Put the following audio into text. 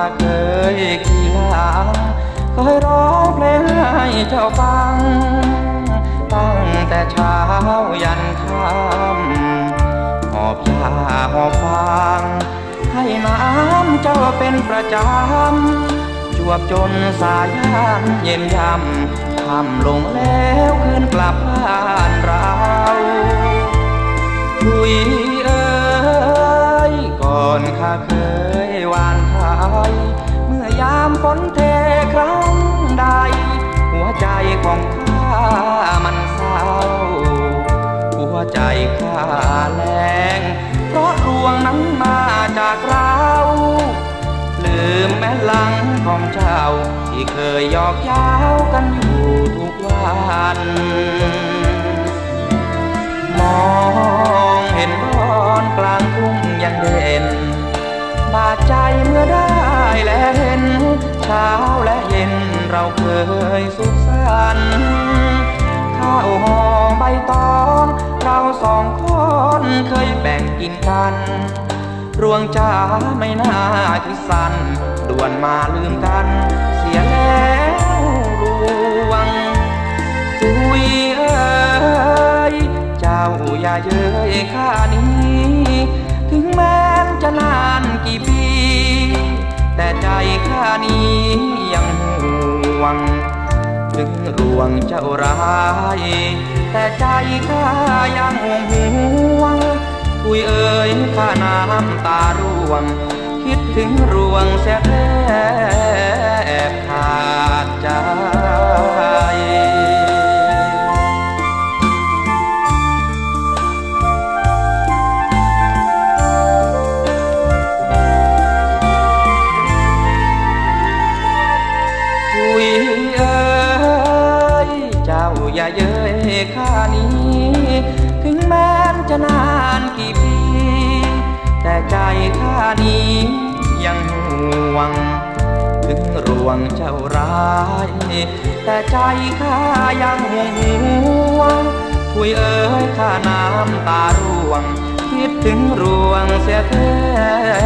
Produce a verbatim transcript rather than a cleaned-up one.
เคยขี่หลังเคยร้องเพลงให้เจ้าฟังตั้งแต่เช้ายันค่ำหอบยาหอบฟางให้น้ำเจ้าเป็นประจำจวบจนสายยามเย็นยำค่ำลงแล้วคืนกลับบ้านเราคุยเอ้ยก่อนข้าเคยหวานไทยเมื่อยามฝนเทครั้งใดหัวใจของข้ามันเศร้าหัวใจข้าแรงเพราะรวงนั้นมาจากเราลืมแม่หลังของเจ้าที่เคยหยอกเย้ากันอยู่ทุกวันมองเห็นบอนกลางทุ่งยังเด่นบาดใจเมื่อได้แลเห็นเช้าและเย็นเราเคยสุขสันต์ข้าวหอมใบตองเราสองคนเคยแบ่งกินกันรวงจ้าไม่น่าคิดสั้นด่วนมาลืมกันเสียแล้วรวงคุยเอ้ยเจ้าอย่าเย้ยข้านี้ถึงแม้จะนานกี่ปีแต่ใจข้านี้ยังห่วงถึงรวงเจ้าร้ายแต่ใจข้ายังห่วงคุยเอ่ยข้าน้ำตาร่วงคิดถึงรวงเสียแทบขาดใจคุยเอ่ยเจ้าอย่าเย้ยข้านี้ถึงแม้จะนานกี่ปีแต่ใจข้านี้ยังห่วงถึงรวงเจ้าร้ายแต่ใจข้ายังห่วงคุยเอ่ยข้าน้ำตาร่วงคิดถึงรวงเสียแทบ